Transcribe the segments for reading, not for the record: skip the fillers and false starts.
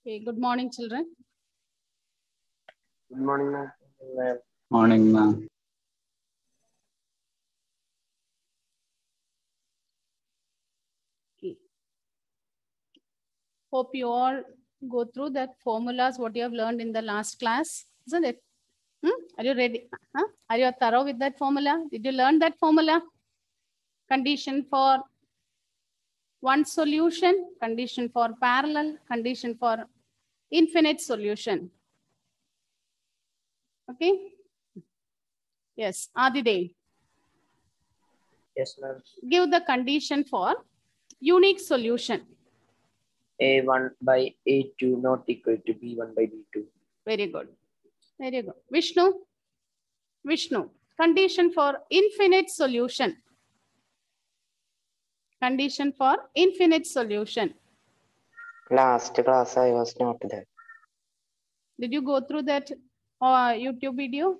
Okay, good morning, children. Good morning, ma'am. Morning, ma'am. Okay. Hope you all go through that formulas, what you have learned in the last class, isn't it? Are you ready? Are you thorough with that formula? Did you learn that formula? Condition for one solution, condition for parallel, condition for infinite solution. Okay? Yes, Adidev. Yes, ma'am. Give the condition for unique solution. A1 by A2 not equal to B1 by B2. Very good. Very good. Vishnu. Vishnu. Condition for infinite solution. Condition for infinite solution. Last class I was not there. Did you go through that YouTube video?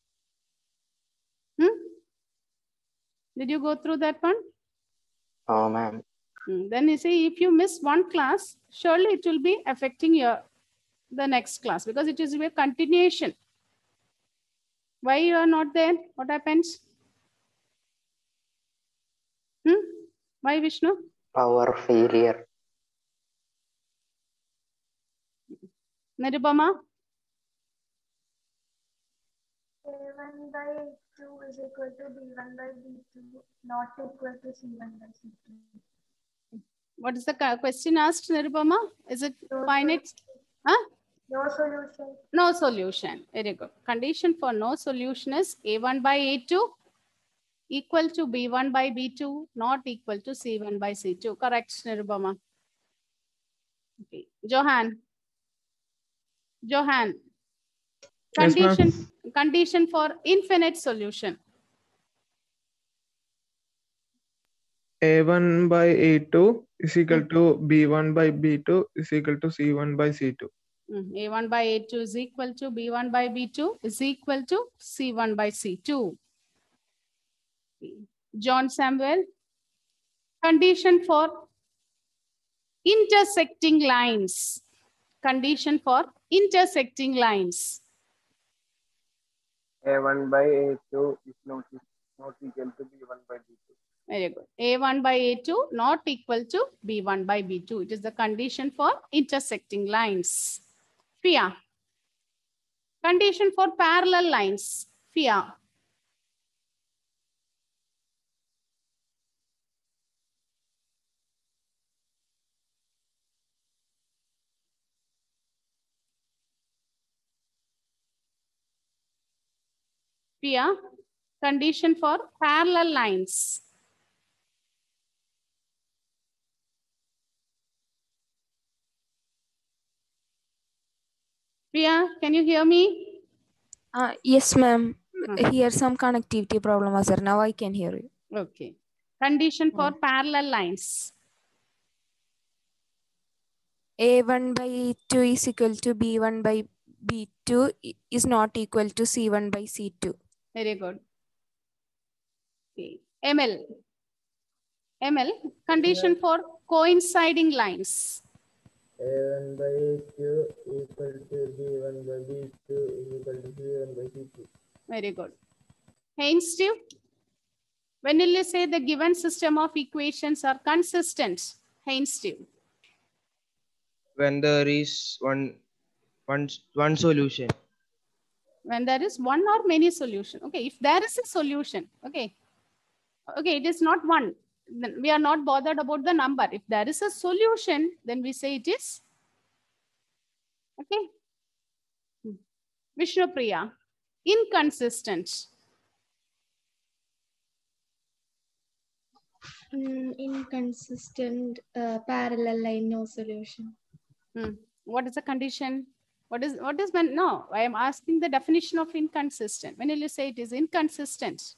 Did you go through that one? Oh, ma'am. Then you see, if you miss one class, surely it will be affecting the next class because it is a continuation. Why you are not there? What happens? Why, Vishnu? Power failure. Nirubama? A1 by A2 is equal to B1 by B2, not equal to C1 by C2. What is the question asked, Nirubama? Is it No finite? No solution. No solution. Very good. Condition for no solution is A1 by A2 equal to B1 by B2, not equal to C1 by C2. Correct, Nirubama. Okay. Johan. Johan. Condition for infinite solution. A1 by A2 is equal to B1 by B2 is equal to C1 by C2. A1 by A2 is equal to B1 by B2 is equal to C1 by C2. John Samuel. Condition for intersecting lines. Condition for intersecting lines. A1 by A2 is not equal to B1 by B2. Very good. A1 by A2 not equal to B1 by B2. It is the condition for intersecting lines. Fia. Condition for parallel lines. Fia. Fia. Condition for parallel lines. Priya, can you hear me? Yes, ma'am. Here some connectivity problem was there. Now I can hear you. Okay. Condition for parallel lines. A1 by 2 is equal to B1 by B2 is not equal to C1 by C2. Very good. Okay. ML. ML. Condition for coinciding lines. A1 by A2 equal to B1 by B2 is equal to C1 by C2. Very good. Haynes, Steve. When will you say the given system of equations are consistent? Haynes, Steve. When there is one solution. When there is one or many solution. Okay, if there is a solution, okay, it is not one. Then we are not bothered about the number. If there is a solution, then we say it is. Okay. Vishnu Priya. Inconsistent. Inconsistent parallel line, no solution. What is the condition? What is meant? No, I am asking the definition of inconsistent. When will you say it is inconsistent?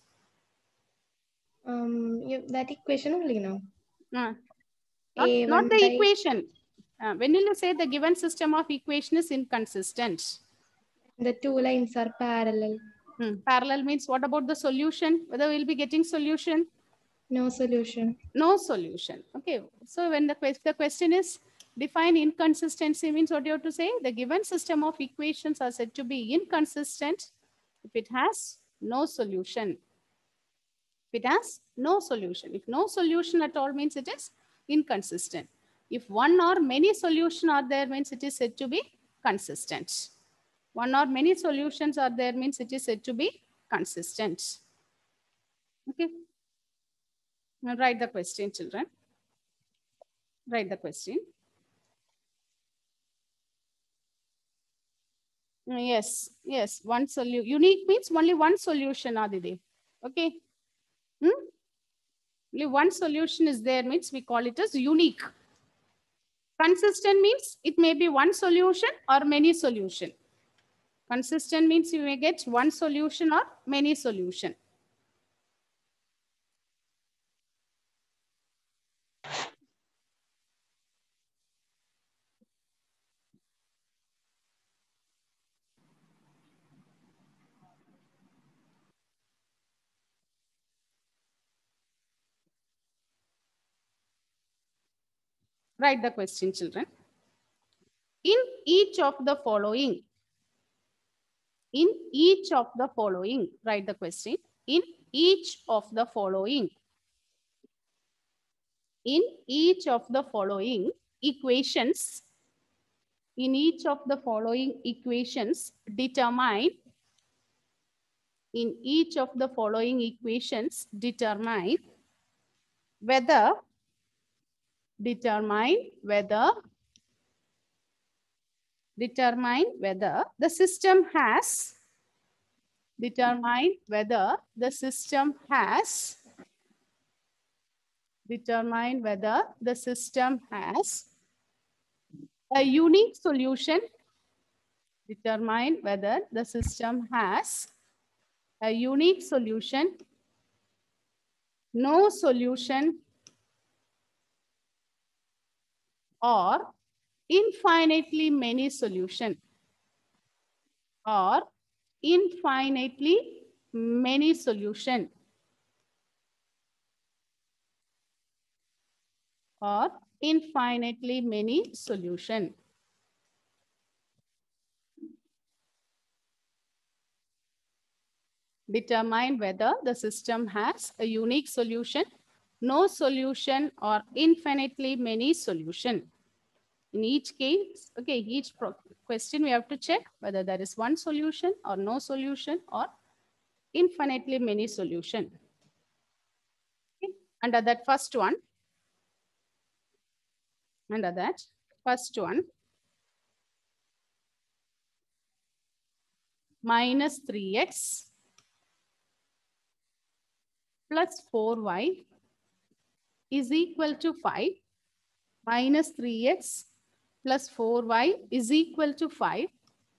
That equation only, no? Not the equation. When will you say the given system of equation is inconsistent? The two lines are parallel. Parallel means what about the solution? Whether we'll be getting solution? No solution. No solution. Okay. So when the question is define inconsistency means what you have to say? The given system of equations are said to be inconsistent if it has no solution. If it has no solution. If no solution at all means it is inconsistent. If one or many solutions are there means it is said to be consistent. One or many solutions are there means it is said to be consistent. Okay. Now write the question, children. Write the question. Yes, yes, one solution. Unique means only one solution, Aditi. Okay. Only one solution is there means we call it as unique. Consistent means it may be one solution or many solution. Consistent means you may get one solution or many solution. Write the question, children. In each of the following, in each of the following, write the question. In each of the following, in each of the following equations, in each of the following equations, determine, in each of the following equations, determine whether, determine whether the system has, determine whether the system has, determine whether the system has a unique solution, determine whether the system has a unique solution, no solution, or infinitely many solution, or infinitely many solution, or infinitely many solution. Determine whether the system has a unique solution, no solution, or infinitely many solution. In each case, okay, each question we have to check whether there is one solution or no solution or infinitely many solution. Okay. Under that first one, under that first one, minus 3x plus 4y is equal to 5. Minus 3x plus 4y is equal to 5.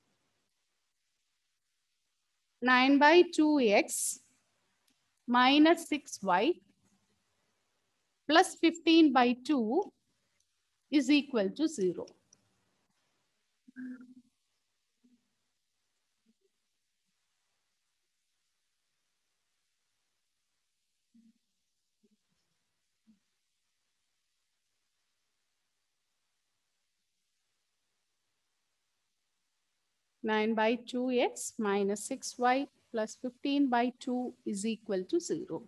9 by 2x minus 6y plus 15 by 2 is equal to 0. Nine by 2x minus 6y plus 15 by 2 is equal to 0.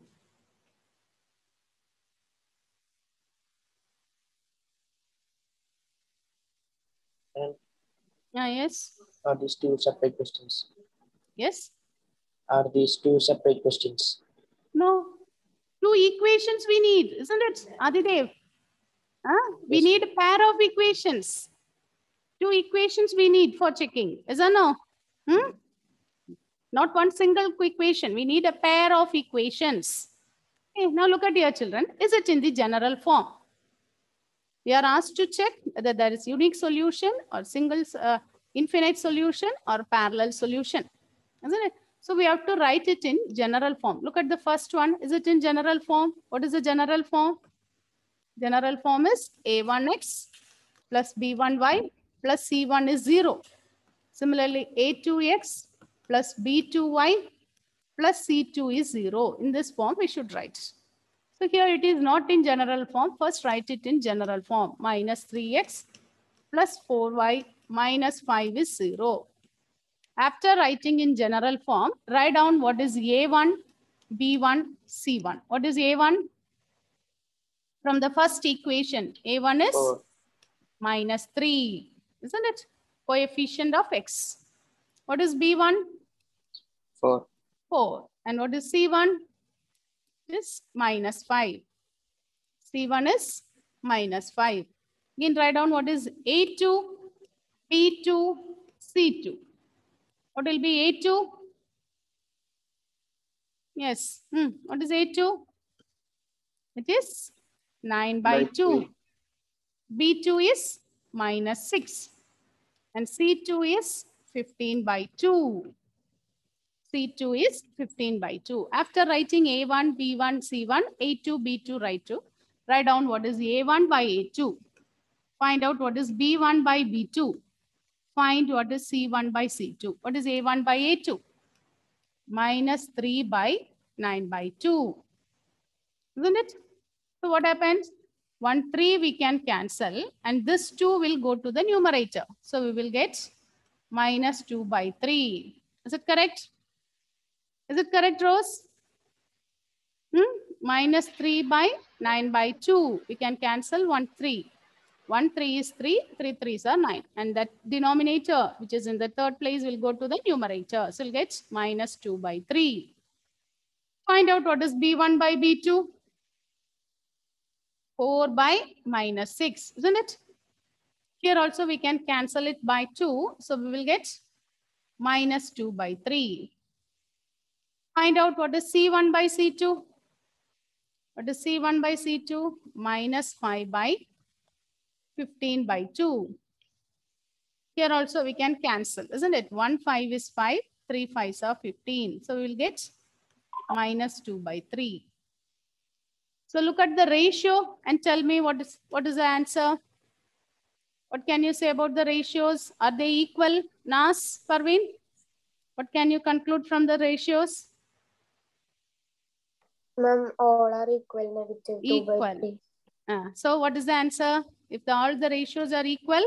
And Yes. are these two separate questions? Yes. Are these two separate questions? No. Two equations we need, isn't it, Adidev? We Yes. need a pair of equations. Two equations we need for checking, isn't it? Not one single equation. We need a pair of equations. Okay, now look at your children. Is it in the general form? We are asked to check whether there is unique solution or single infinite solution or parallel solution, isn't it? So we have to write it in general form. Look at the first one. Is it in general form? What is the general form? General form is a1x plus b1y plus c1 is 0. Similarly, a2x plus b2y plus c2 is 0. In this form, we should write. So here it is not in general form. First, write it in general form. Minus 3x plus 4y minus 5 is 0. After writing in general form, write down what is A1, B1, C1. What is A1? From the first equation, A1 is 4. minus 3, isn't it? Coefficient of x. What is B1? 4. 4. And what is C1? Is minus 5. C1 is minus 5. Again, write down what is A2, B2, C2. What will be A2? Yes. What is A2? It is 9 by 2. B2 is minus 6. And C2 is 15 by 2. C2 is 15 by 2. After writing A1, B1, C1, A2, B2, write down what is A1 by A2. Find out what is B1 by B2. Find what is C1 by C2. What is A1 by A2? Minus 3 by 9 by 2. Isn't it? So what happens? 1, 3 we can cancel and this 2 will go to the numerator. So we will get minus 2 by 3. Is it correct? Is it correct, Rose? Minus 3 by 9 by 2. We can cancel 1, 3. 1, 3 is 3. 3, 3s are 9. And that denominator, which is in the third place, will go to the numerator. So we'll get minus 2 by 3. Find out what is B1 by B2. 4 by minus 6, isn't it? Here also we can cancel it by 2. So we will get minus 2 by 3. Find out what is C1 by C2. What is C1 by C2? Minus 5 by 15 by 2. Here also we can cancel, isn't it? 1, 5 is 5. 3 5s are 15. So we will get minus 2 by 3. So look at the ratio and tell me what is the answer. What can you say about the ratios? Are they equal? Nas, Parveen? What can you conclude from the ratios? Ma'am, all are equal, negative 2 by Equal. 3. So what is the answer? If all the ratios are equal?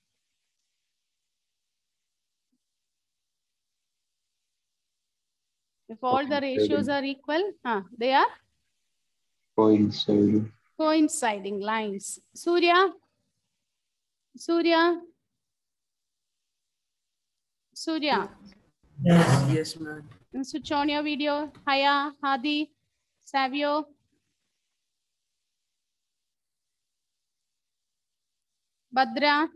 If all the ratios are equal, they are? Coinciding. Coinciding lines. Surya? Surya? Surya? Yes, ma'am. Switch on your video. Haya, Hadi, Savio. Badra.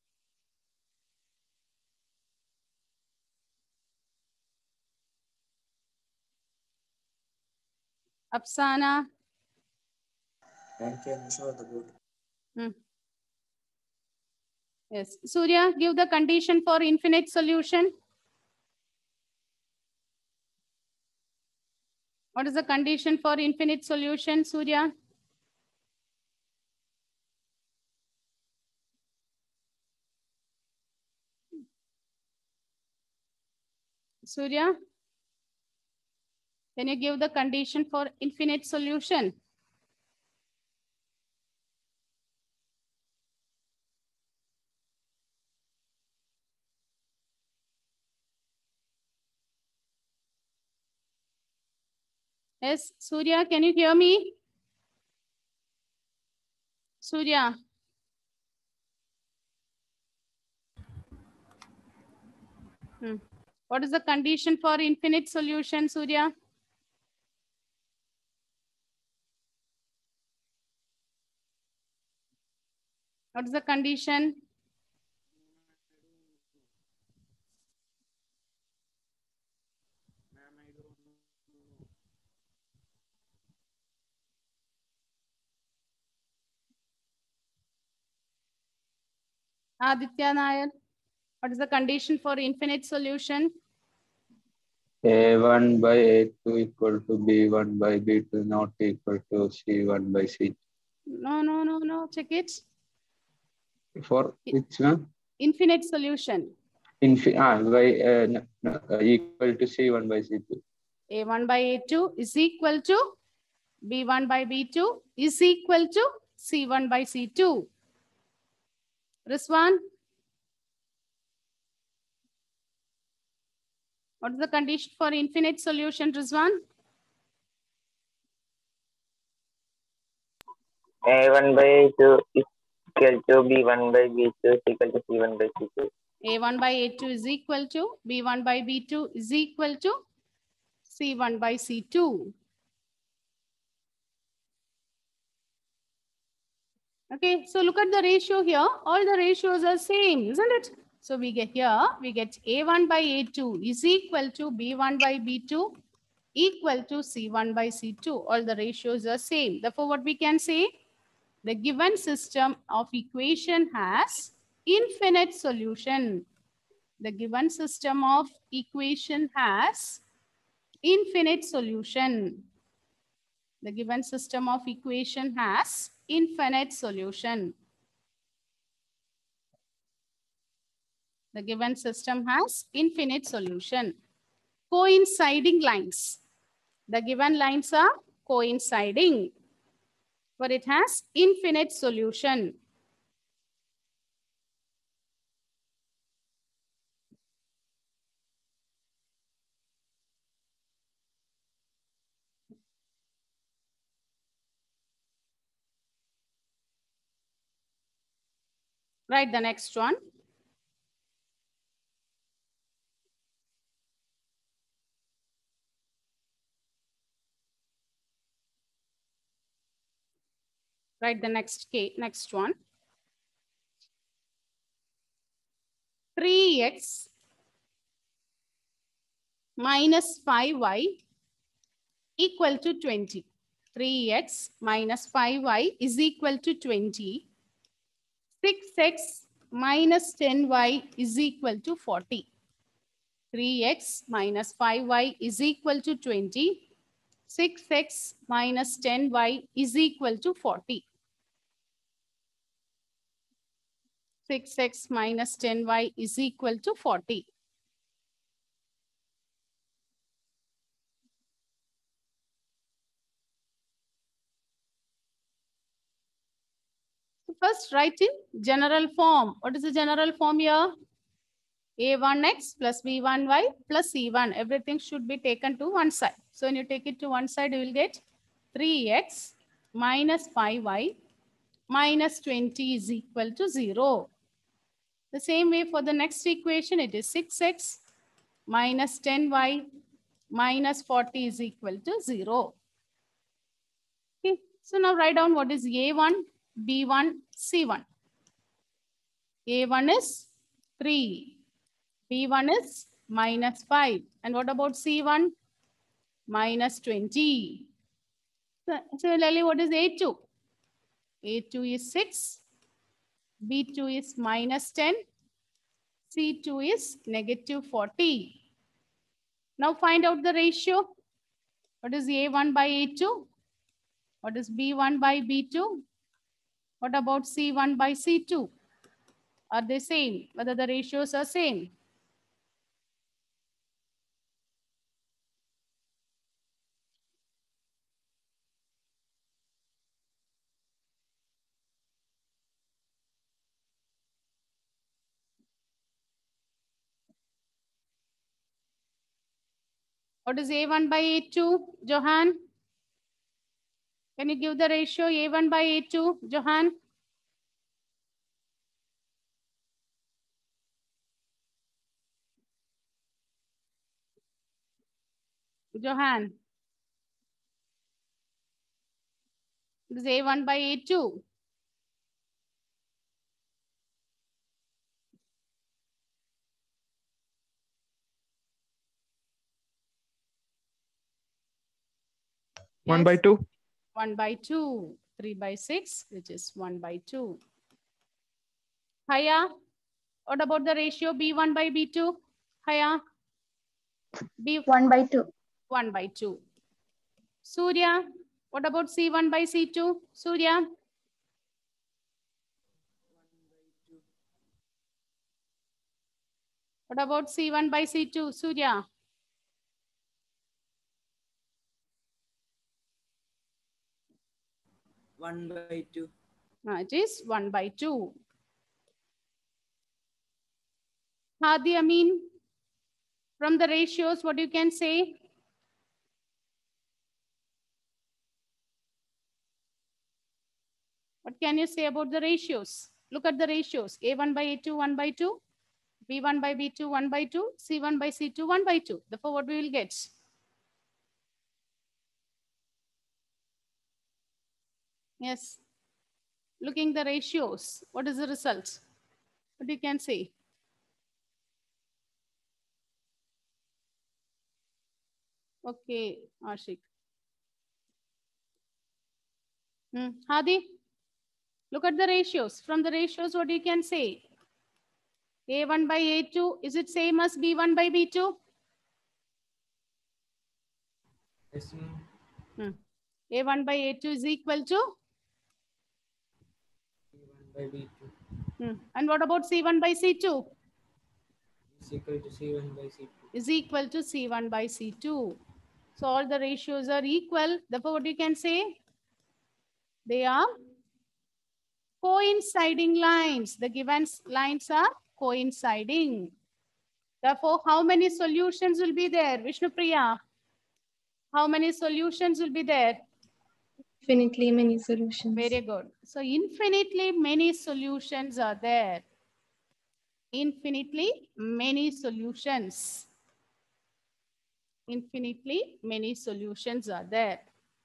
Apsana. Yes. Surya, give the condition for infinite solution. What is the condition for infinite solution, Surya? Surya, can you give the condition for infinite solution? Yes, Surya, can you hear me? Surya. What is the condition for infinite solution, Surya? What is the condition? Aditya Nair, what is the condition for infinite solution? A1 by A2 equal to B1 by B2 not equal to C1 by C2. No. Check it. For which one? Infinite solution. Equal to C1 by C2. A1 by A2 is equal to B1 by B2 is equal to C1 by C2. Rizwan? What is the condition for infinite solution, Rizwan? A1 by 2 is equal to B1 by B2 is equal to C1 by C2. A1 by A2 is equal to B1 by B2 is equal to C1 by C2. Okay, so look at the ratio here. All the ratios are same, isn't it? So we get here, we get A1 by A2 is equal to B1 by B2 equal to C1 by C2. All the ratios are same. Therefore, what we can say? The given system of equation has infinite solution. The given system of equation has infinite solution. The given system of equation has infinite solution. The given system has infinite solution. Coinciding lines. The given lines are coinciding, but it has infinite solution. Write the next one. Write the next one. 3x minus 5y equal to 20. 3x minus 5y is equal to 20. 6x minus 10y is equal to 40. 3x minus 5y is equal to 20. 6x minus 10y is equal to 40. 6x minus 10y is equal to 40. So first write in general form. What is the general form here? A1x plus B1y plus C1. Everything should be taken to one side. So when you take it to one side, you will get 3x minus 5y minus 20 is equal to 0. The same way for the next equation, it is 6x minus 10y minus 40 is equal to 0. Okay. So now write down what is A1, B1, C1. A1 is 3. B1 is minus 5. And what about C1? Minus 20. So similarly, what is A2? A2 is 6. B2 is minus 10. C2 is negative 40. Now find out the ratio. What is A1 by A2? What is B1 by B2? What about C1 by C2? Are they same? Whether the ratios are same? What is A1 by A2? Johan? Can you give the ratio A1 by A2? Johan? Johan? This is A1 by A2. One by 2. 1 by 2. 3 by 6, which is 1 by 2. Haya, what about the ratio B1 by B2? Haya? B 1 by 2. 1 by 2. Surya, what about C1 by C2? Surya? What about C1 by C2? Surya? One by two. It is 1 by 2. Hadi Amin, from the ratios, what you can say? What can you say about the ratios? Look at the ratios. A1 by A2, 1 by 2. B1 by B2, 1 by 2. C1 by C2, 1 by 2. Therefore, what we will get? Yes. Looking the ratios, what is the result? What you can say? Okay, Ashik. Hadi, look at the ratios. From the ratios, what you can say? A1 by A2, is it same as B1 by B2? Yes, ma'am. A1 by A2 is equal to? C1 by B2 And what about C1 by C2? is equal to C1 by C2. Is equal to C1 by C2. So all the ratios are equal. Therefore, what you can say? They are coinciding lines. The given lines are coinciding. Therefore, how many solutions will be there? Vishnupriya, how many solutions will be there? Infinitely many solutions. Very good. So infinitely many solutions are there. Infinitely many solutions. Infinitely many solutions are there.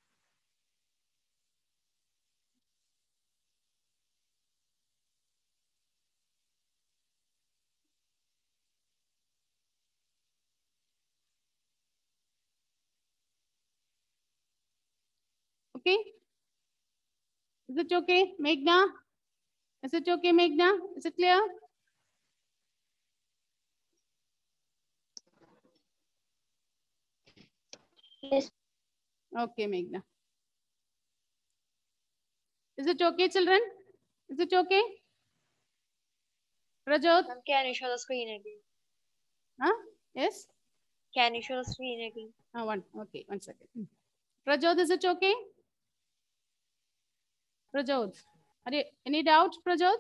Okay? Is it okay, Meghna? Is it okay, Meghna? Is it clear? Yes. Okay, Meghna. Is it okay, children? Is it okay? Rajot? Can you show the screen again? Huh? Yes? Can you show the screen again? Okay, 1 second. Rajot, is it okay? Rajot, are you, any doubt, Rajot?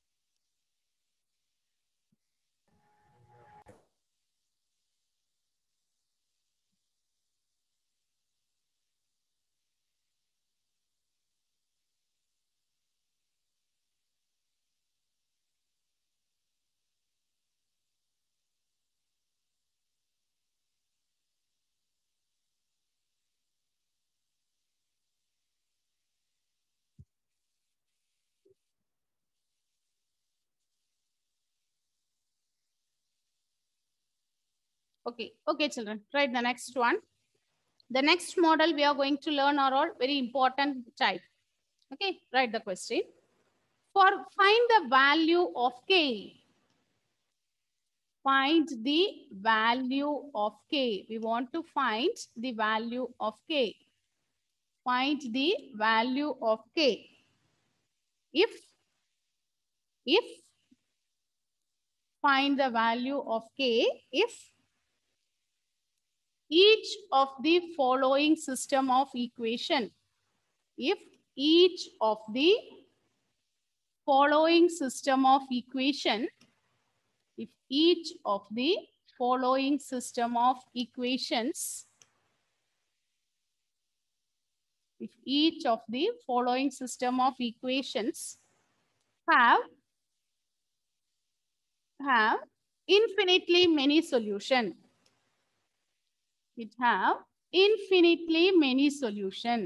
Okay, okay, children. Right, the next one. The next model we are going to learn are all very important type. Okay, write the question. For find the value of k. Find the value of k. We want to find the value of k. Find the value of k. If find the value of k if each of the following system of equation, if each of the following system of equation, if each of the following system of equations, if each of the following system of equations have infinitely many solution, it have infinitely many solution.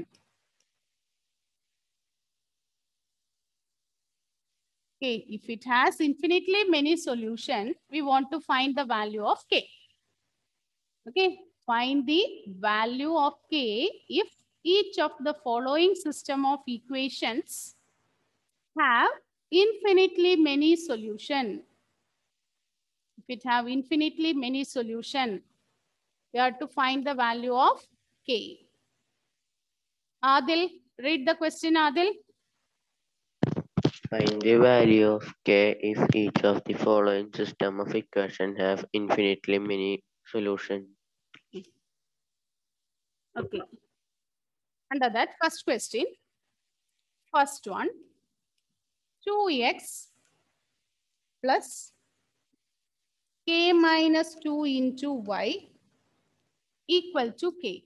Okay, if it has infinitely many solution, we want to find the value of k. Okay, find the value of k if each of the following system of equations have infinitely many solution. If it have infinitely many solution, we have to find the value of k. Adil, read the question, Adil. Find the value of k if each of the following system of equation have infinitely many solutions. Okay. Under that, first question, first one, 2x plus k minus 2 into y equal to k.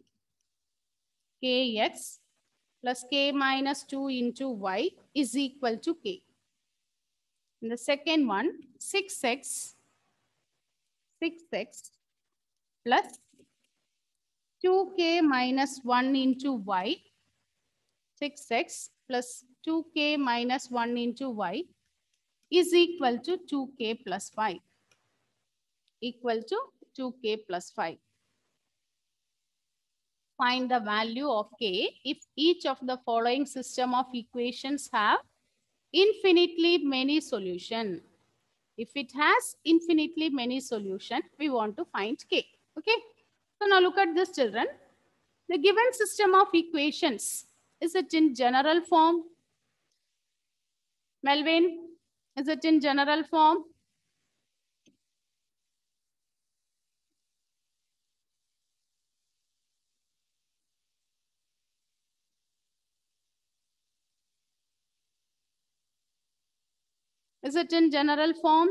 Kx plus k minus 2 into y is equal to k. And the second one, 6x plus 2k minus 1 into y, 6x plus 2k minus 1 into y is equal to 2k plus 5. Equal to 2k plus 5. Find the value of k if each of the following system of equations have infinitely many solution. If it has infinitely many solution, we want to find k. Okay. So now look at this, children. The given system of equations, is it in general form? Melvin, is it in general form? Is it in general form?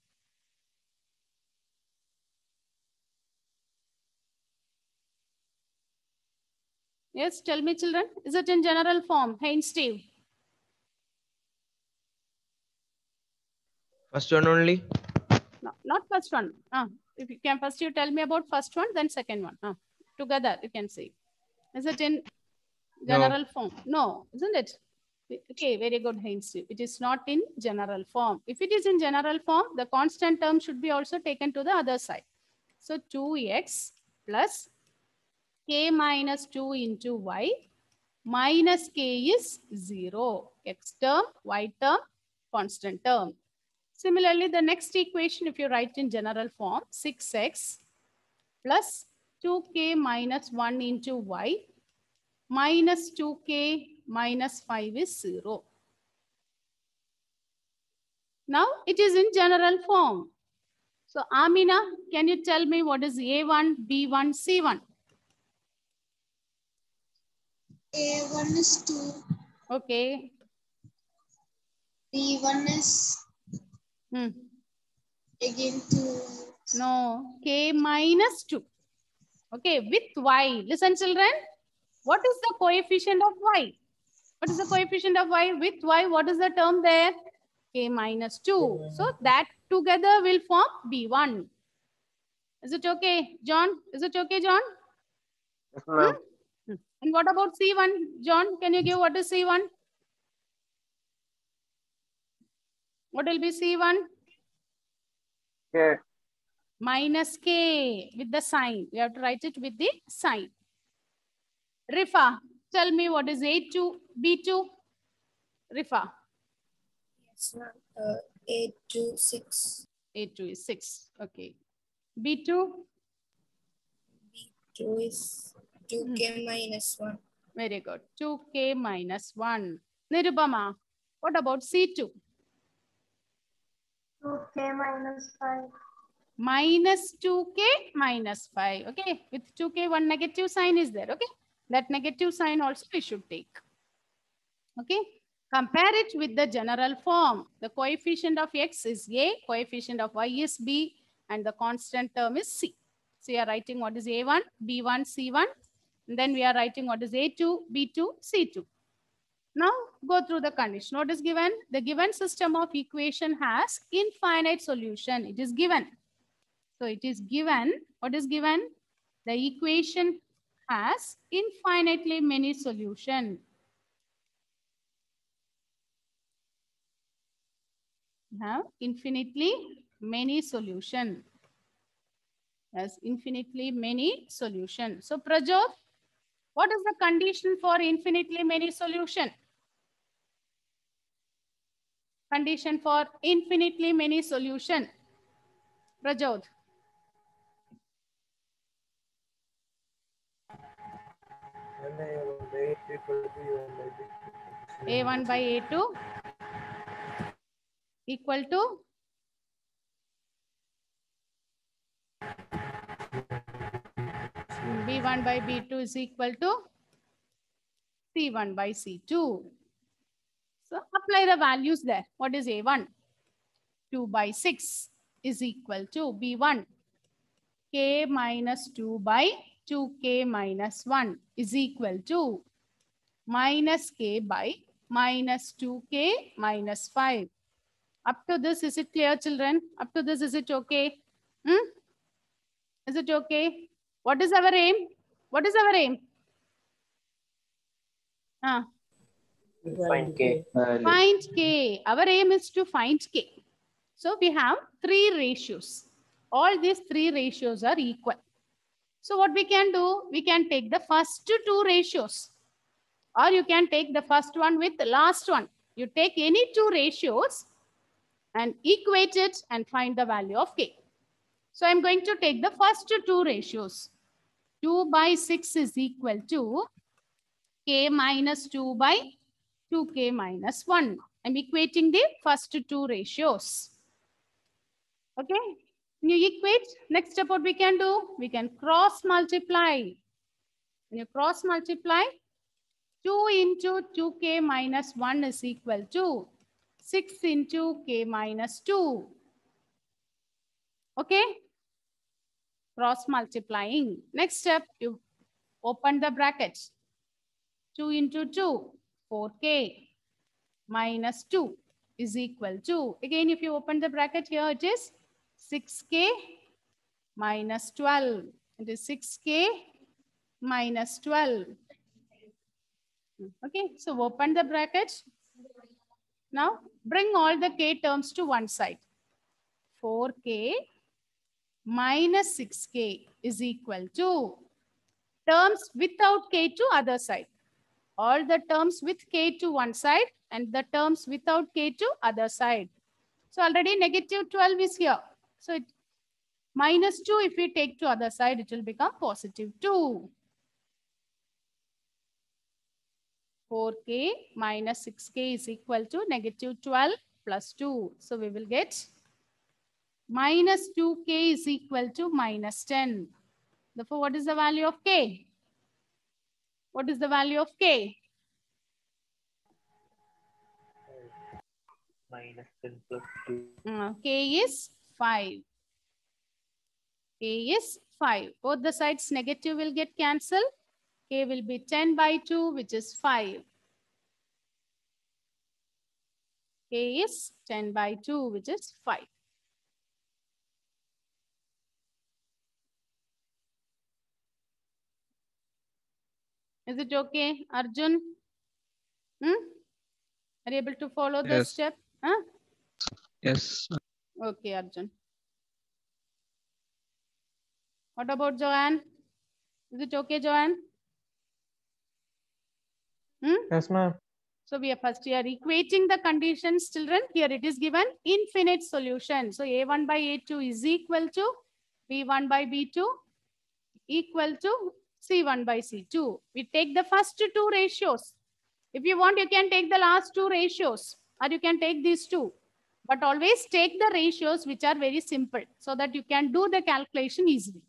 Yes, tell me, children. Is it in general form? Hey, Steve. First one only. No, not first one. If you can first you tell me about first one, then second one. Together you can say. Is it in general form? No, isn't it? Okay, very good, Heinz. It is not in general form. If it is in general form, the constant term should be also taken to the other side. So 2x plus k minus 2 into y minus k is 0. X term, y term, constant term. Similarly, the next equation, if you write in general form, 6x plus 2k minus 1 into y minus 2k minus 5 is 0. Now it is in general form. So Amina, can you tell me what is A1, B1, C1? A1 is 2. Okay. B1 is again 2. No, k minus 2. Okay, with y. Listen, children. What is the coefficient of y? What is the coefficient of y? With y, what is the term there? K minus 2. So that together will form B1. Is it okay, John? Is it okay, John? Yes, ma'am. And what about C1? John, can you give what is C1? What will be C1? K. Minus K with the sign. We have to write it with the sign. Rifa, tell me what is A2, B2? Rifa. Yes, ma'am. A2, 6. A2 is 6. Okay. B2? B2 is 2k minus 1. Very good. 2k minus 1. Nirupama, what about C2? 2k minus 5. Minus 2k minus 5. Okay. With 2k, one negative sign is there. Okay. That negative sign also we should take. Okay. Compare it with the general form. The coefficient of x is a, coefficient of y is b, and the constant term is c. So you are writing what is a1, b1, c1. And then we are writing what is a2, b2, c2. Now go through the condition. What is given? The given system of equation has infinite solution. It is given. So it is given. What is given? The equation has infinitely many solution. Have infinitely many solution. Has infinitely many solution. So Prajot, what is the condition for infinitely many solution? Condition for infinitely many solution. Prajot. A1 by A2 equal to B1 by B2 is equal to C1 by C2. So apply the values there. What is A1? 2 by 6. is equal to B1. K minus 2 by 2k minus 1 is equal to minus k by minus 2k minus 5. Up to this, is it clear, children? Up to this, is it okay? Is it okay? What is our aim? What is our aim? Find K. Find K. Our aim is to find K. So we have three ratios. All these three ratios are equal. So what we can do? We can take the first two ratios. Or you can take the first one with the last one. You take any two ratios and equate it and find the value of K. So I'm going to take the first two ratios. 2 by 6 is equal to K minus 2 by 2k minus 1. I'm equating the first two ratios. Okay. When you equate, next step what we can do? We can cross multiply. When you cross multiply, 2 into 2k minus 1 is equal to 6 into k minus 2. Okay. Cross multiplying. Next step, you open the brackets. 2 into 2, 4k minus 2 is equal to, again, if you open the bracket here, it is 6k minus 12. It is 6k minus 12. Okay, so open the bracket. Now, bring all the k terms to one side. 4k minus 6k is equal to terms without k to other side. All the terms with k to one side and the terms without k to other side. So already negative 12 is here. So it, minus 2, if we take to other side, it will become positive 2. 4k minus 6k is equal to negative 12 plus 2. So we will get minus 2k is equal to minus 10. Therefore, what is the value of k? What is the value of k? Minus 10 plus 2. K is 5. K is 5. Both the sides negative will get cancelled. K will be 10 by 2, which is 5. K is 10 by 2, which is 5. Is it okay, Arjun? Are you able to follow the Yes. step? Yes. Okay, Arjun. What about Joanne? Is it okay, Joanne? Yes, ma'am. So we are first here equating the conditions, children. Here it is given infinite solution. So A1 by A2 is equal to B1 by B2 equal to C1 by C2. We take the first two ratios. If you want, you can take the last two ratios or you can take these two. But always take the ratios which are very simple so that you can do the calculation easily.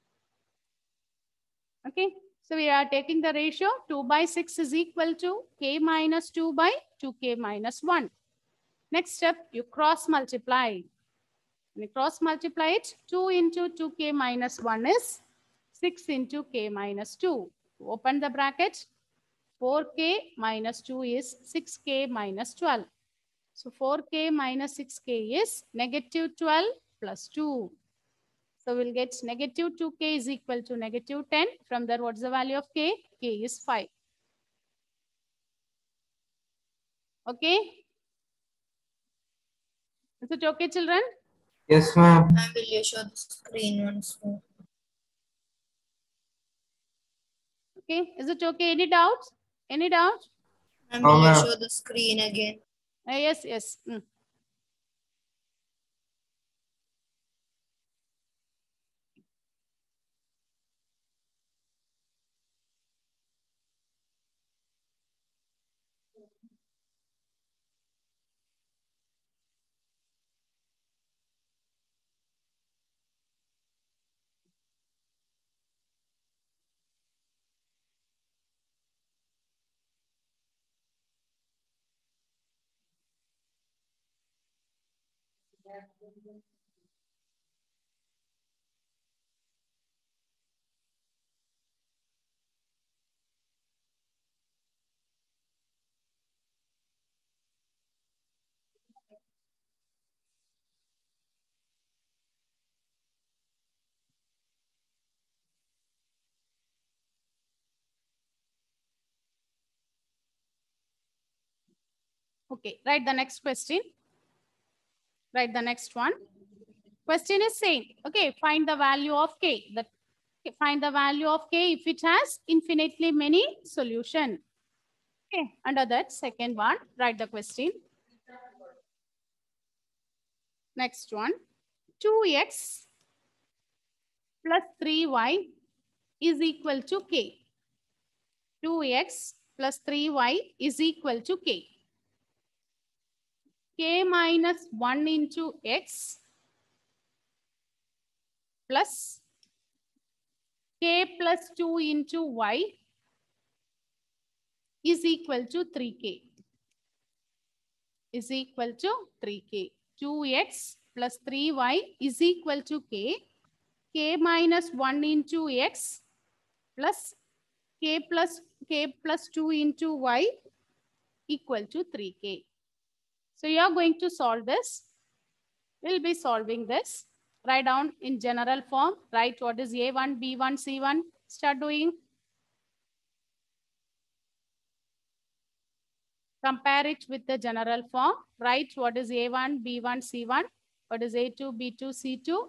Okay. So we are taking the ratio 2 by 6 is equal to k minus 2 by 2k minus 1. Next step, you cross multiply. When you cross multiply it, 2 into 2k minus 1 is 6 into k minus 2. Open the bracket. 4k minus 2 is 6k minus 12. So 4k minus 6k is negative 12 plus 2. So we'll get negative 2k is equal to negative 10. From there, what's the value of k? K is 5. Okay? Is it okay, children? Yes, ma'am. Will you show the screen once more? Okay. Is it okay? Any doubts? Any doubts? Will you ma'am. show the screen again? Yes, yes. Okay, write the next question. Write the next one. Question is saying, okay, find the value of k. Find the value of k if it has infinitely many solution. Okay, under that second one, write the question. Next one, 2x plus 3y is equal to k. 2x plus 3y is equal to k. K minus 1 into x plus k plus 2 into y is equal to 3k. Is equal to 3k. 2x plus 3y is equal to k. K minus 1 into x plus k plus 2 into y equal to 3k. So you are going to solve this. We'll be solving this. Write down in general form. Write what is A1, B1, C1. Start doing. Compare it with the general form. Write what is A1, B1, C1. What is A2, B2, C2.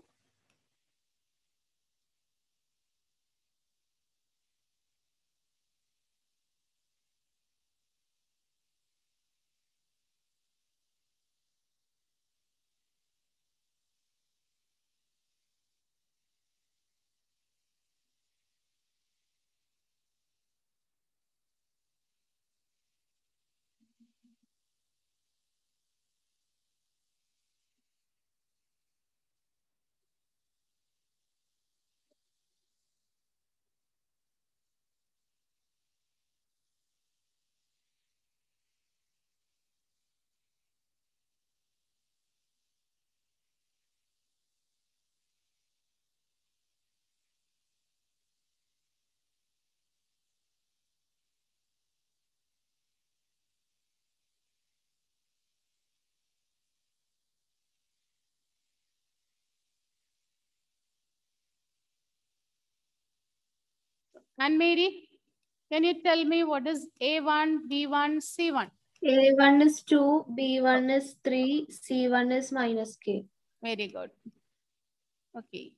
And Mary, can you tell me what is A1, B1, C1? A1 is 2, B1 is 3, C1 is minus k. Very good. Okay.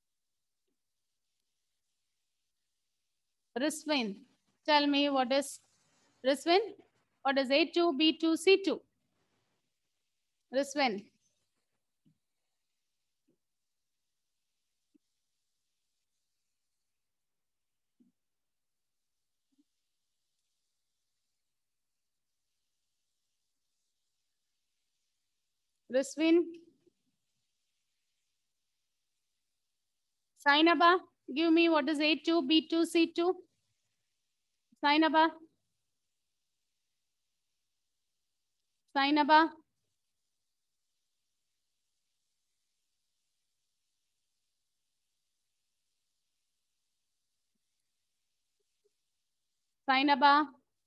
Riswin, tell me what is Riswin? What is A2, B2, C2? Riswin. Riswin. Sainaba, give me what is A2, B2, C2? Sainaba. Sainaba. Sainaba.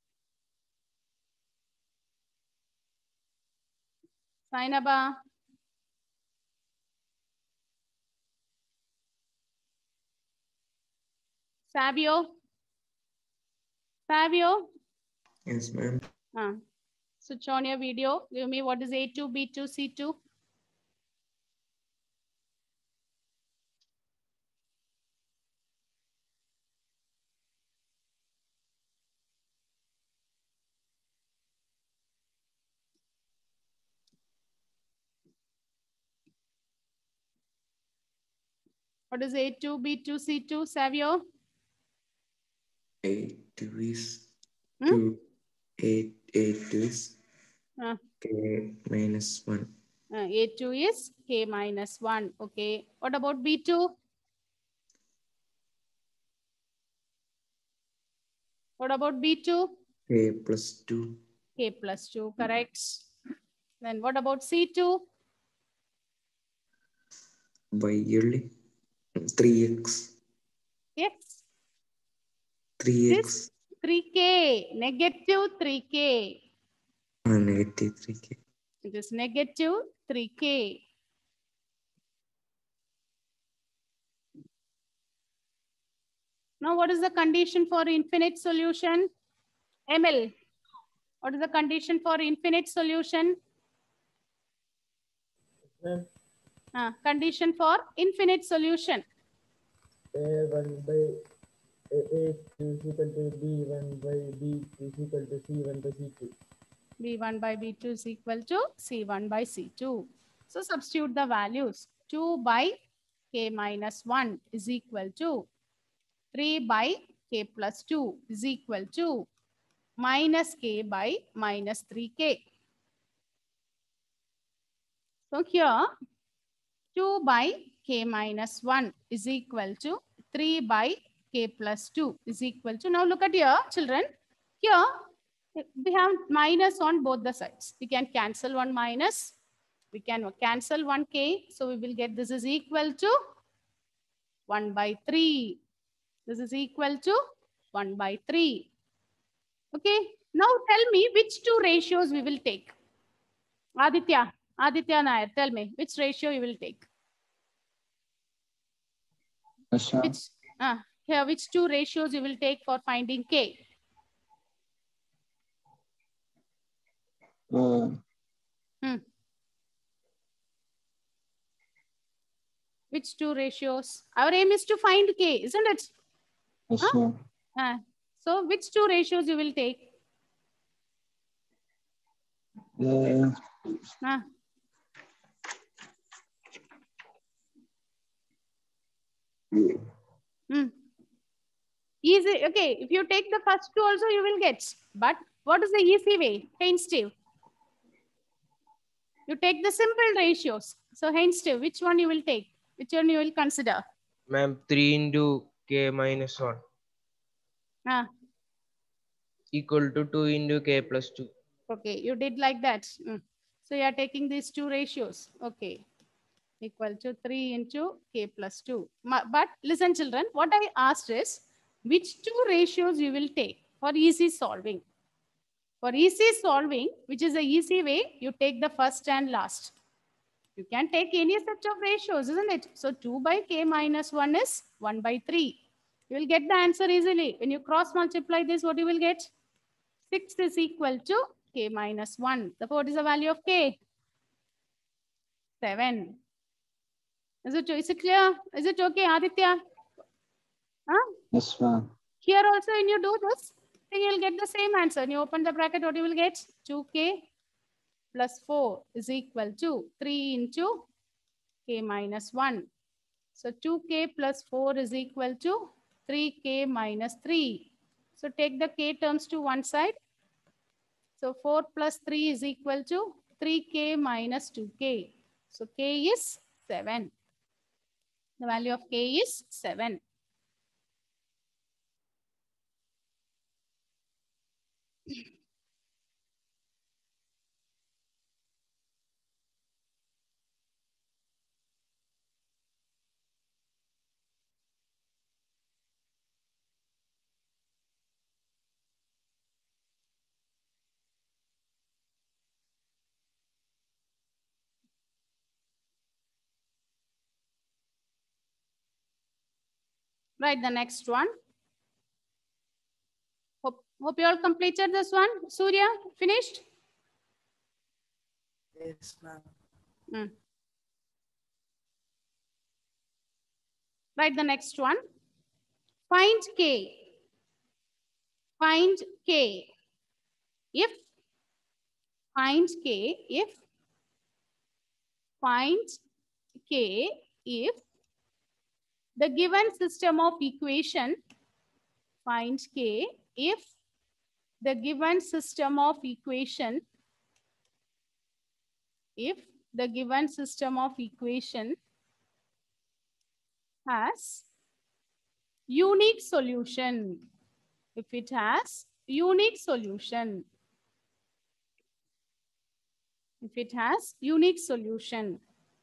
Sainaba. Savio. Savio. Yes, ma'am. Switch on your video. Give me what is A2, B2, C2? What is A2, B2, C2? Savio? A2 is 2. A2 is k minus 1. A2 is k minus 1. Okay. What about B2? What about B2? K plus 2. K plus 2, correct. Then what about C2? Y only 3x. X. 3x. This 3k, negative 3k. Negative 3k. It is negative 3k. Now, what is the condition for infinite solution? ML. What is the condition for infinite solution? Ma'am, Condition for infinite solution. A1 by A2 is equal to B1 by B2 is equal to C1 by C2. B1 by B2 is equal to C1 by C2. So substitute the values. 2 by K minus 1 is equal to 3 by K plus 2 is equal to minus K by minus 3K. So here 2 by K minus 1 is equal to 3 by K plus 2 is equal to. Now look at here, children. Here we have minus on both the sides. We can cancel one minus. We can cancel one K. So we will get this is equal to 1 by 3. This is equal to 1 by 3. Okay. Now tell me which two ratios we will take. Aditya Nair, tell me which ratio you will take. Yes, ma'am. Which two ratios you will take for finding K? Which two ratios? Our aim is to find K, isn't it? Yes, ma'am. So which two ratios you will take? Easy. Okay, if you take the first two also you will get. But what is the easy way? Hey, Steve. You take the simple ratios. So hence, Steve, which one you will take? Which one you will consider? Ma'am, 3 into K minus 1 equal to 2 into K plus 2. Okay, you did like that. So you are taking these two ratios. Okay, equal to 3 into K plus 2. But listen, children, what I asked is, which two ratios you will take for easy solving? For easy solving, which is the easy way, you take the first and last. You can take any set of ratios, isn't it? So 2 by K minus 1 is 1 by 3. You will get the answer easily. When you cross multiply this, what you will get? 6 is equal to K minus 1. Therefore, what is the value of K? 7. Is it clear? Is it okay, Aditya? Yes, ma'am. Here also, when you do this, then you will get the same answer. When you open the bracket, what you will get? 2K plus 4 is equal to 3 into K minus 1. So 2K plus 4 is equal to 3K minus 3. So take the K terms to one side. So 4 plus 3 is equal to 3K minus 2K. So K is 7. The value of K is 7. Right, the next one. Hope you all completed this one. Surya, finished? Yes, ma'am. Right, the next one. Find K. Find K. Find K if the given system of equation, find K if the given system of equation, has unique solution. If it has unique solution. If it has unique solution.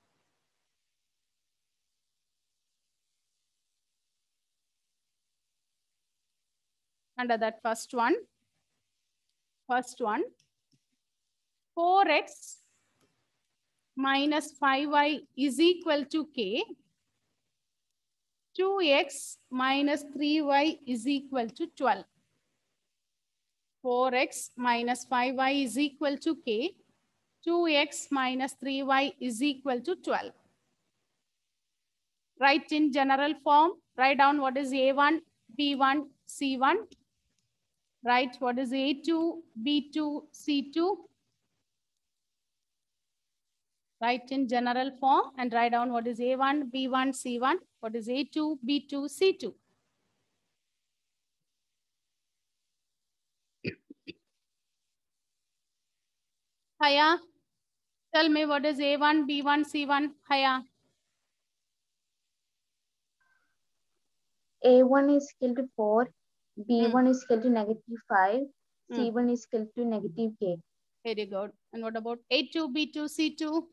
Under that first one, 4x minus 5y is equal to K. 2x minus 3y is equal to 12. 4x minus 5y is equal to k. 2x minus 3y is equal to 12. Write in general form. Write down what is A1, B1, C1. Write what is A2, B2, C2. Write in general form and write down what is A1, B1, C1. What is A2, B2, C2. Haya, tell me what is A1, B1, C1. Haya. A1 is equal to 4, B1 is equal to -5, C1 is equal to -k. Very good. And what about A2, B2, C2?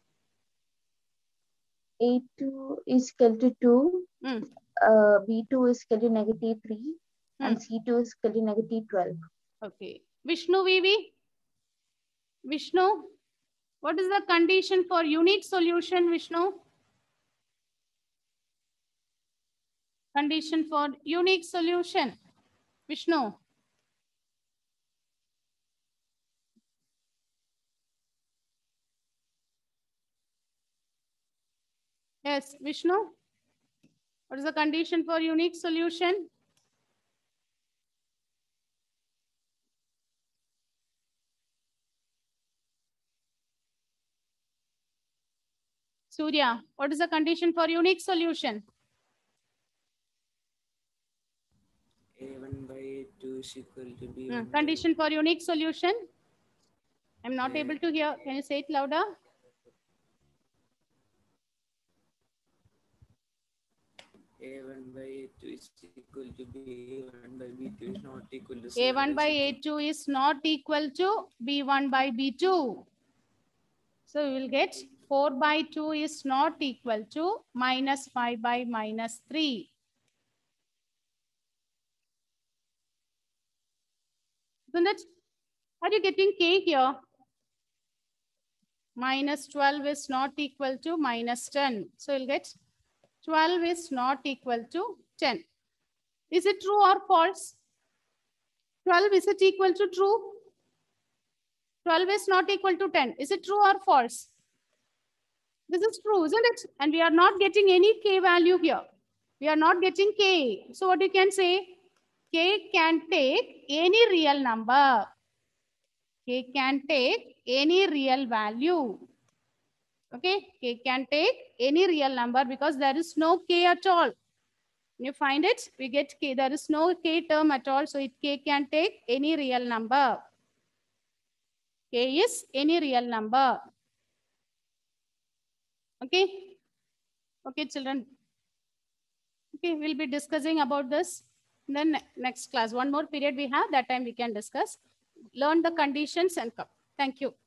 A2 is equal to 2, B2 is equal to -3, and C2 is equal to -12. Okay. Vishnu Vivi? Vishnu, what is the condition for unique solution, Vishnu? Condition for unique solution. Vishnu. Yes, Vishnu. What is the condition for unique solution? Surya, what is the condition for unique solution? A1 by A2 is equal to B1 Condition for unique solution? I'm not able to hear. Can you say it louder? A1 by A2 is equal to B1 by B2 is not equal to A1 by A2 is not equal to B1 by B2. So we will get 4 by 2 is not equal to -5 by -3. Isn't it? Are you getting k here? -12 is not equal to -10. So you'll get 12 is not equal to 10. Is it true or false? 12, is it equal to true? 12 is not equal to 10. Is it true or false? This is true, isn't it? And we are not getting any k value here. We are not getting k. So what you can say? K can take any real number. K can take any real value. Okay, k can take any real number because there is no k at all. When you find it, we get k. There is no k term at all. So k can take any real number. K is any real number. Okay. Okay, children. Okay, we'll be discussing about this. Then next class, one more period we have. That time we can discuss. Learn the conditions and come. Thank you.